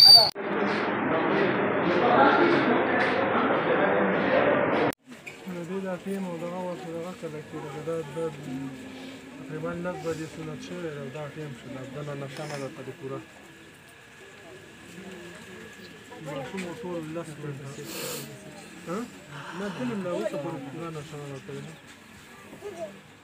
نو دې دا ټیم او دغه ورته دغه کله کېده دا تقریبا 10 بجې سنت شوی دی او دا ټیم شو دنه نشه نه ده پرې پوره ماشوم ټول 10 بجې نه دلته لا اوسه پورې پوره نشه نه ده پرې